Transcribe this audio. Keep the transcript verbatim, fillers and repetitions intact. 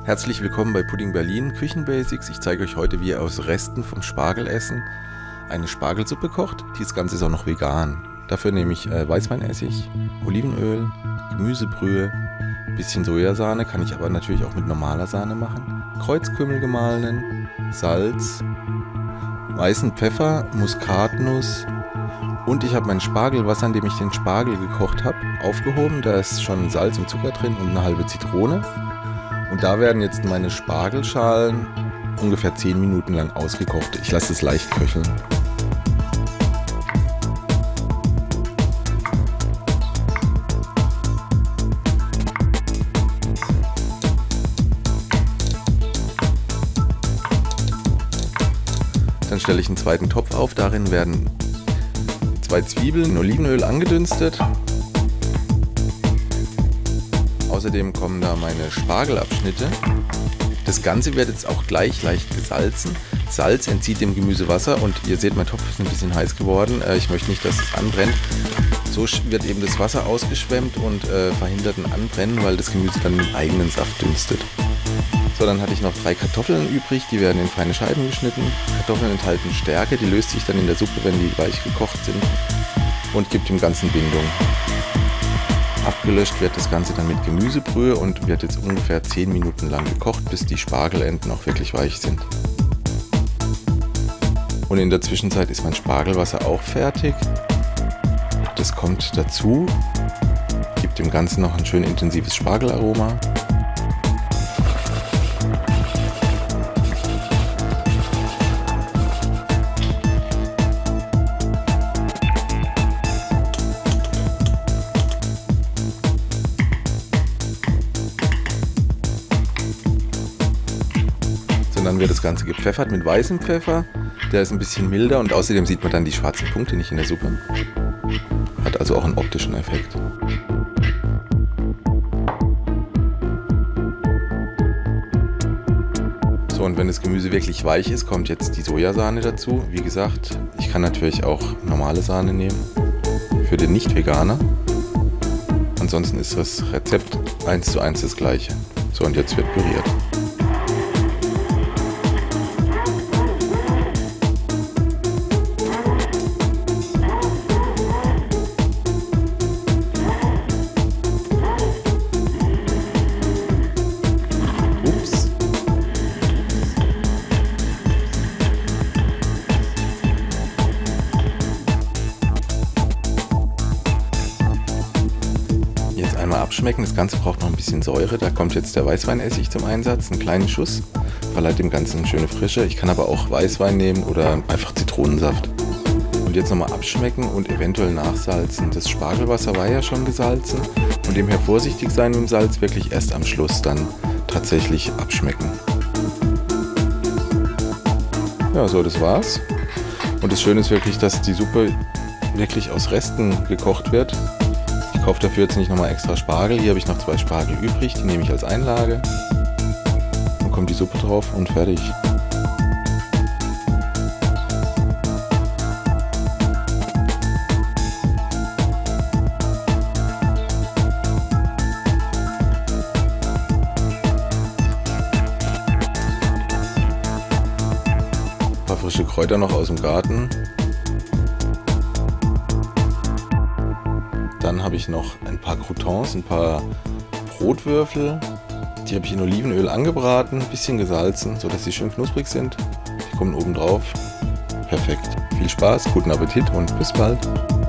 Herzlich willkommen bei Pudding Berlin Küchenbasics. Ich zeige euch heute, wie ihr aus Resten vom Spargelessen eine Spargelsuppe kocht. Das Ganze ist auch noch vegan. Dafür nehme ich äh, Weißweinessig, Olivenöl, Gemüsebrühe, bisschen Sojasahne, kann ich aber natürlich auch mit normaler Sahne machen, Kreuzkümmel gemahlenen, Salz, weißen Pfeffer, Muskatnuss und ich habe mein Spargelwasser, in dem ich den Spargel gekocht habe, aufgehoben. Da ist schon Salz und Zucker drin und eine halbe Zitrone. Und da werden jetzt meine Spargelschalen ungefähr zehn Minuten lang ausgekocht. Ich lasse es leicht köcheln. Dann stelle ich einen zweiten Topf auf. Darin werden zwei Zwiebeln in Olivenöl angedünstet. Außerdem kommen da meine Spargelabschnitte. Das Ganze wird jetzt auch gleich leicht gesalzen. Salz entzieht dem Gemüse Wasser und ihr seht, mein Topf ist ein bisschen heiß geworden. Ich möchte nicht, dass es anbrennt. So wird eben das Wasser ausgeschwemmt und äh, verhindert ein Anbrennen, weil das Gemüse dann mit eigenen Saft dünstet. So, dann hatte ich noch drei Kartoffeln übrig, die werden in feine Scheiben geschnitten. Kartoffeln enthalten Stärke, die löst sich dann in der Suppe, wenn die weich gekocht sind und gibt dem Ganzen Bindung. Abgelöscht wird das Ganze dann mit Gemüsebrühe und wird jetzt ungefähr zehn Minuten lang gekocht, bis die Spargelenden auch wirklich weich sind. Und in der Zwischenzeit ist mein Spargelwasser auch fertig. Das kommt dazu, gibt dem Ganzen noch ein schön intensives Spargelaroma. Und dann wird das Ganze gepfeffert mit weißem Pfeffer. Der ist ein bisschen milder und außerdem sieht man dann die schwarzen Punkte nicht in der Suppe. Hat also auch einen optischen Effekt. So, und wenn das Gemüse wirklich weich ist, kommt jetzt die Sojasahne dazu. Wie gesagt, ich kann natürlich auch normale Sahne nehmen für den Nicht-Veganer. Ansonsten ist das Rezept eins zu eins das gleiche. So, und jetzt wird püriert. Einmal abschmecken, das Ganze braucht noch ein bisschen Säure, da kommt jetzt der Weißweinessig zum Einsatz, einen kleinen Schuss, verleiht dem Ganzen eine schöne Frische. Ich kann aber auch Weißwein nehmen oder einfach Zitronensaft. Und jetzt nochmal abschmecken und eventuell nachsalzen. Das Spargelwasser war ja schon gesalzen, von dem her vorsichtig sein mit dem Salz, wirklich erst am Schluss dann tatsächlich abschmecken. Ja, so, das war's. Und das Schöne ist wirklich, dass die Suppe wirklich aus Resten gekocht wird. Ich kaufe dafür jetzt nicht nochmal extra Spargel. Hier habe ich noch zwei Spargel übrig, die nehme ich als Einlage. Dann kommt die Suppe drauf und fertig. Ein paar frische Kräuter noch aus dem Garten. Dann habe ich noch ein paar Croutons, ein paar Brotwürfel. Die habe ich in Olivenöl angebraten, ein bisschen gesalzen, sodass sie schön knusprig sind. Die kommen oben drauf. Perfekt. Viel Spaß, guten Appetit und bis bald.